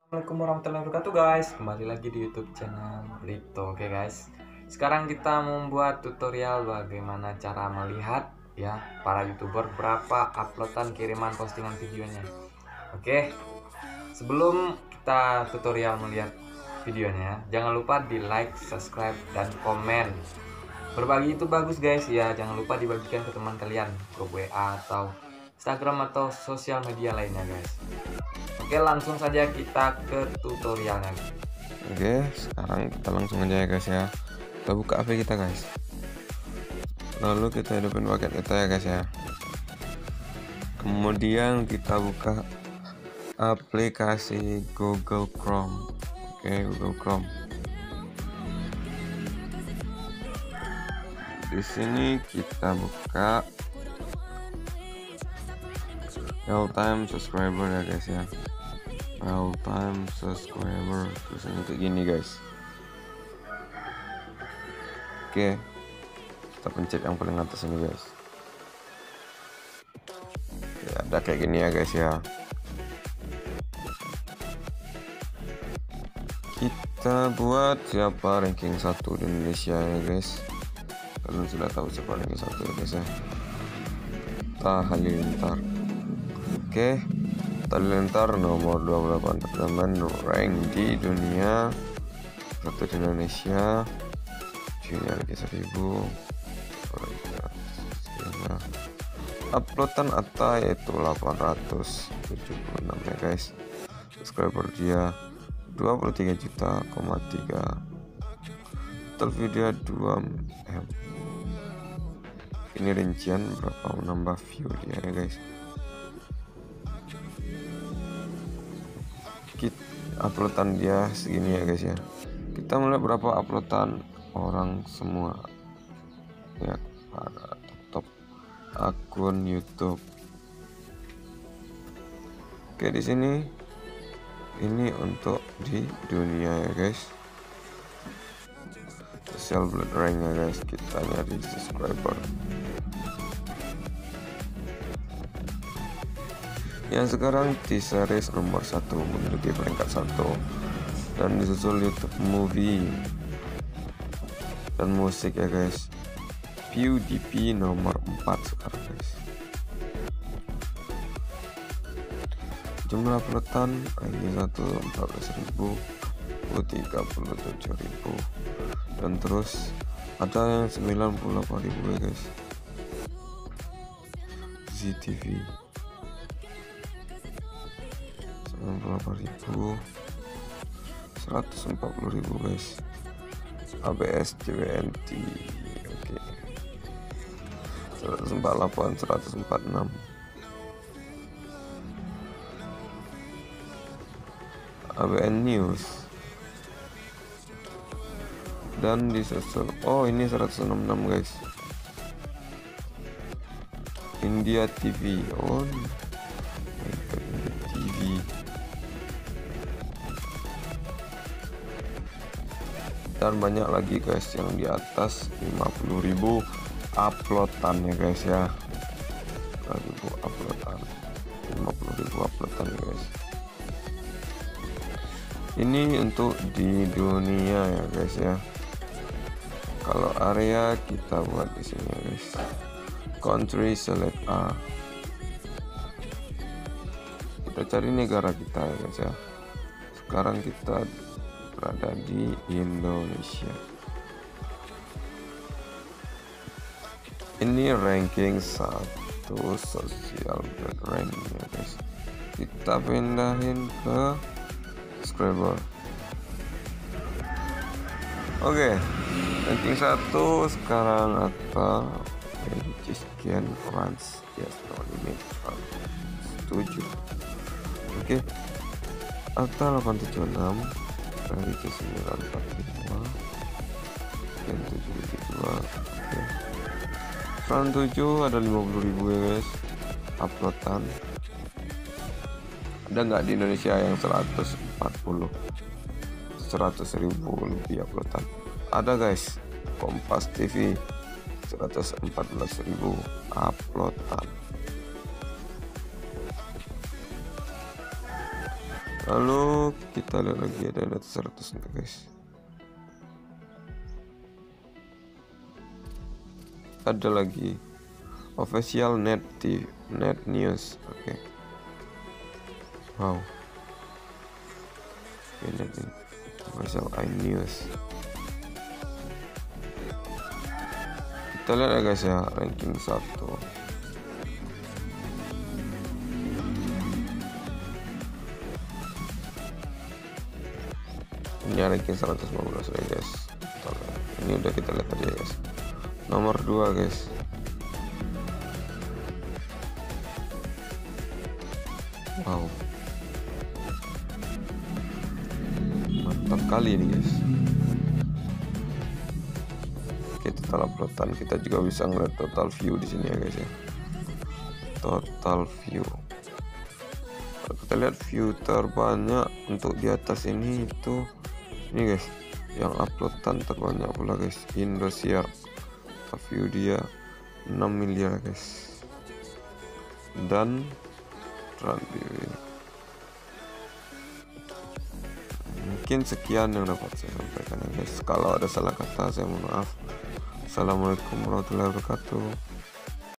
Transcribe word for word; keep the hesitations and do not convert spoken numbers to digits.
Assalamualaikum warahmatullahi wabarakatuh guys. Kembali lagi di YouTube channel Lipto. Oke guys. Sekarang kita membuat tutorial bagaimana cara melihat ya para YouTuber berapa uploadan kiriman postingan videonya. Oke. Sebelum kita tutorial melihat videonya, jangan lupa di like, subscribe dan komen. Berbagi itu bagus guys ya. Jangan lupa dibagikan ke teman kalian, grup W A atau Instagram atau sosial media lainnya guys. Oke, langsung saja kita ke tutorialnya. Oke, sekarang kita langsung aja ya guys ya. Kita buka H P kita guys. Lalu kita hidupin paket kita ya guys ya. Kemudian kita buka aplikasi Google Chrome. Oke, Google Chrome. Di sini kita buka real time subscriber ya guys ya. Real time subscriber tulisannya kayak gini guys. Oke, kita pencet yang paling atas ini guys. Oke, ada kayak gini ya guys ya. Kita buat siapa ranking satu di Indonesia ya guys. Kalian sudah tahu siapa ranking satu ya guys ya. Atta Halilintar. Oke, Atta Halilintar nomor dua puluh delapan teman rank di dunia, satu di Indonesia, junior lagi seribu. Uploadan Atta yaitu delapan ratus tujuh puluh enam ya guys. Subscriber dia dua puluh tiga juta koma tiga. Total video dua M. Ini rincian berapa menambah view dia ya guys. Kita uploadan dia segini ya guys ya. Kita melihat berapa uploadan orang semua ya pada top akun YouTube. Oke, di sini ini untuk di dunia ya guys. Social blood rank ya guys, kita nyari subscriber. Yang sekarang di series nomor satu memiliki peringkat satu dan disusul YouTube Movie dan musik ya guys. PewDiePie nomor empat sekarang guys. Jumlah uploadan lagi satu empat belas ribu, tiga puluh tujuh ribu, dan terus ada yang sembilan puluh delapan ribu ya guys. Z T V sembilan puluh delapan ribu, seratus empat puluh ribu guys. A B S J W N T oke, seratus empat puluh delapan, seratus empat puluh enam. A B N News dan disusul, oh ini seratus enam puluh enam guys. India T V, oh India T V. Dan banyak lagi guys yang di atas lima puluh ribu uploadan ya guys ya. lima puluh ribu uploadan, lima puluh ribu uploadan ya guys. Ini untuk di dunia ya guys ya. Kalau area kita buat di sini ya guys. Country select A. Kita cari negara kita ya guys ya. Sekarang kita berada di Indonesia. Ini ranking satu social rank ya guys. Kita pindahin ke subscriber. Oke, ranking satu sekarang atau sekian runs yes no limit setuju. Oke, Atta delapan tujuh enam, ranking sembilan empat lima, sekian tujuh tujuh dua. Oke, front tujuh ada lima puluh ribu ya guys uploadan. Ada nggak di Indonesia yang seratus empat puluh, seratus ribu lebih uploadan? Ada guys. Kompas T V seratus empat belas ribu uploadan. Lalu kita lihat lagi ada data seratus nih guys. Ada lagi official net T V, net news. Oke. Okay. Wow. Oke, net ini official iNews. Kita lihat ya guys ya, ranking satu. Ini ranking seratus lima belas ya guys. Ini udah kita lihat tadi ya guys. Nomor dua guys. Wow. Mantap kali ini guys. Oke, total uploadan kita juga bisa ngeliat total view di sini ya guys ya. Total view. Kalau kita lihat view terbanyak untuk di atas ini itu ini guys, yang uploadan terbanyak pula guys, Indosiar. View dia enam miliar guys. Dan Trans T V. Mungkin sekian yang dapat saya sampaikan ya guys. Kalau ada salah kata saya mohon maaf. Assalamualaikum warahmatullahi wabarakatuh.